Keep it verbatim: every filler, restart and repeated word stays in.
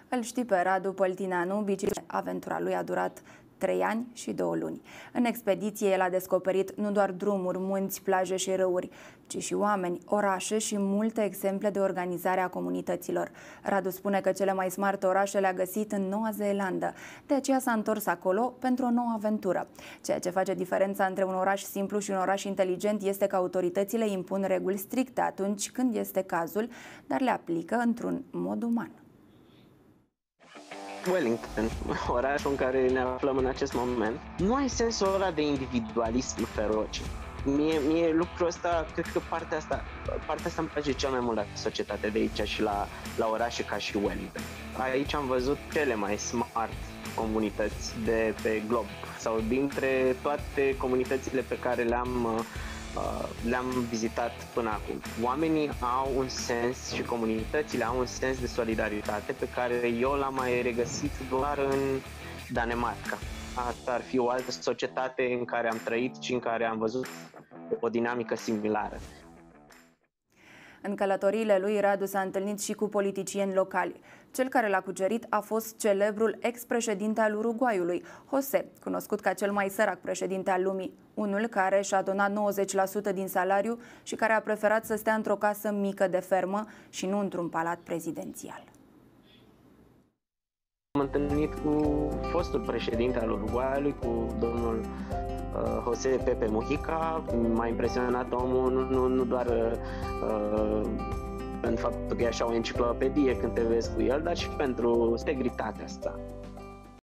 Îl știi pe Radu Păltineanu, bicicleta. Aventura lui a durat trei ani și două luni. În expediție, el a descoperit nu doar drumuri, munți, plaje și râuri, ci și oameni, orașe și multe exemple de organizare a comunităților. Radu spune că cele mai smart orașe le-a găsit în Noua Zeelandă. De aceea s-a întors acolo pentru o nouă aventură. Ceea ce face diferența între un oraș simplu și un oraș inteligent este că autoritățile impun reguli stricte atunci când este cazul, dar le aplică într-un mod uman. Wellington, orașul în care ne aflăm în acest moment, nu ai sensul ăla de individualism feroce. Mie, mie lucrul ăsta, cred că partea asta, partea asta îmi place cel mai mult la societate de aici și la, la orașe ca și Wellington. Aici am văzut cele mai smart comunități de pe glob, sau dintre toate comunitățile pe care le-am le-am vizitat până acum. Oamenii au un sens și comunitățile au un sens de solidaritate pe care eu l-am mai regăsit doar în Danemarca. Asta ar fi o altă societate în care am trăit și în care am văzut o dinamică similară. În călătoriile lui, Radu s-a întâlnit și cu politicieni locali. Cel care l-a cucerit a fost celebrul ex-președinte al Uruguayului, José, cunoscut ca cel mai sărac președinte al lumii, unul care și-a donat nouăzeci la sută din salariu și care a preferat să stea într-o casă mică de fermă și nu într-un palat prezidențial. Am întâlnit cu fostul președinte al Uruguayului, cu domnul uh, José Pepe Mujica. M-a impresionat omul nu, nu, nu doar uh, pentru faptul că e așa o enciclopedie când te vezi cu el, dar și pentru integritatea asta.